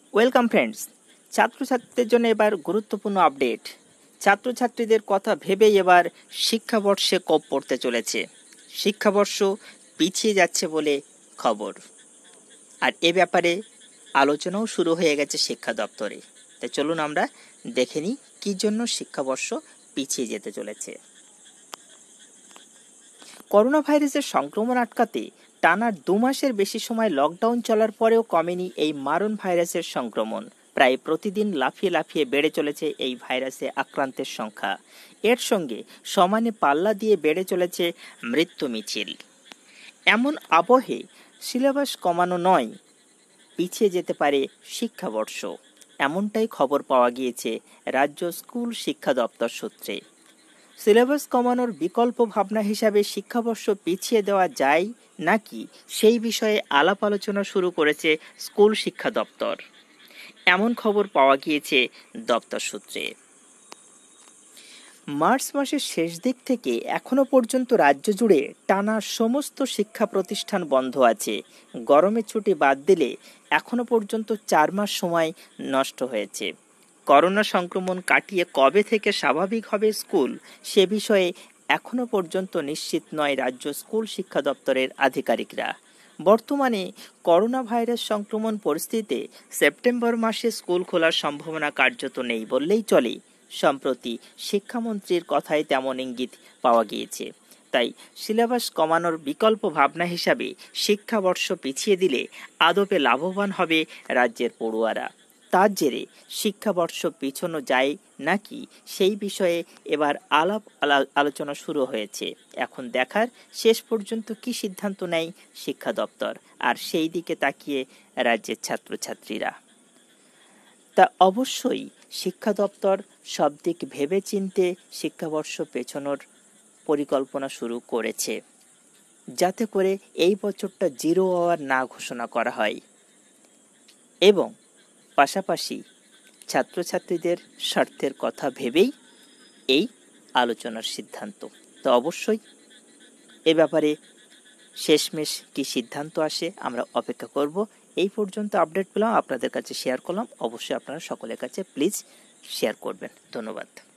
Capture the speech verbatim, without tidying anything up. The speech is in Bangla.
ওয়েলকাম ফ্রেন্ডস, ছাত্রছাত্রীদের জন্য এবার গুরুত্বপূর্ণ আপডেট। ছাত্রছাত্রীদের কথা ভেবেই এবার শিক্ষাবর্ষে কোপ পড়তে চলেছে। শিক্ষাবর্ষ পিছিয়ে যাচ্ছে বলে খবর, আর এ ব্যাপারে আলোচনাও শুরু হয়ে গেছে শিক্ষা দপ্তরে। তাই চলুন আমরা দেখে নিই কী জন্য শিক্ষাবর্ষ পিছিয়ে যেতে চলেছে। করোনা ভাইরাসের সংক্রমণ আটকাতে টানা দু মাসের বেশি সময় লকডাউন চলার পরেও কমেনি এই মারণ ভাইরাসের সংক্রমণ। প্রায় প্রতিদিন লাফিয়ে লাফিয়ে বেড়ে চলেছে এই ভাইরাসে আক্রান্তের সংখ্যা। এর সঙ্গে সমানে পাল্লা দিয়ে বেড়ে চলেছে মৃত্যু মিছিল। এমন আবহে সিলেবাস কমানো নয়, পিছিয়ে যেতে পারে শিক্ষাবর্ষ, এমনটাই খবর পাওয়া গিয়েছে রাজ্য স্কুল শিক্ষা দপ্তর সূত্রে। সিলেবাস কমানোর বিকল্প ভাবনা হিসাবে শিক্ষাবর্ষ পিছিয়ে দেওয়া যায় নাকি সেই বিষয়ে আলাপ আলোচনা শুরু করেছে স্কুল শিক্ষা দপ্তর, এমন খবর পাওয়া গিয়েছে দপ্তর সূত্রে। মার্চ মাসের শেষ দিক থেকে এখনো পর্যন্ত রাজ্য জুড়ে টানা সমস্ত শিক্ষা প্রতিষ্ঠান বন্ধ আছে। গরমের ছুটি বাদ দিলে এখনো পর্যন্ত চার মাস সময় নষ্ট হয়েছে। করোনা সংক্রমণ কাটিয়ে কবে থেকে স্বাভাবিক হবে স্কুল, সে বিষয়ে এখনো পর্যন্ত নিশ্চিত নয় রাজ্য স্কুল শিক্ষা দপ্তরের আধিকারিকরা। বর্তমানে করোনা ভাইরাস সংক্রমণ পরিস্থিতিতে সেপ্টেম্বর মাসে স্কুল খোলার সম্ভাবনা কার্যত নেই বললেই চলে। সম্প্রতি শিক্ষামন্ত্রীর কথায় তেমন ইঙ্গিত পাওয়া গিয়েছে। তাই সিলেবাস কমানোর বিকল্প ভাবনা হিসাবে শিক্ষাবর্ষ পিছিয়ে দিলে আদপে লাভবান হবে রাজ্যের পড়ুয়ারা। তার জেরে শিক্ষাবর্ষ পিছনো যায় নাকি সেই বিষয়ে এবার আলাপ আলোচনা শুরু হয়েছে। এখন দেখার শেষ পর্যন্ত কি সিদ্ধান্ত নেয় শিক্ষা দপ্তর, আর সেই দিকে তাকিয়ে রাজ্যের ছাত্রছাত্রীরা। তা অবশ্যই শিক্ষা দপ্তর সব দিক ভেবে চিনতে শিক্ষাবর্ষ পেছনোর পরিকল্পনা শুরু করেছে, যাতে করে এই বছরটা জিরো আওয়ার না ঘোষণা করা হয়, এবং পাশাপাশি ছাত্রছাত্রীদের স্বার্থের কথা ভেবেই এই আলোচনার সিদ্ধান্ত। তো অবশ্যই এ ব্যাপারে শেষমেশ কি সিদ্ধান্ত আসে আমরা অপেক্ষা করব। এই পর্যন্ত আপডেট পেলাম, আপনাদের কাছে শেয়ার করলাম। অবশ্যই আপনারা সকলের কাছে প্লিজ শেয়ার করবেন। ধন্যবাদ।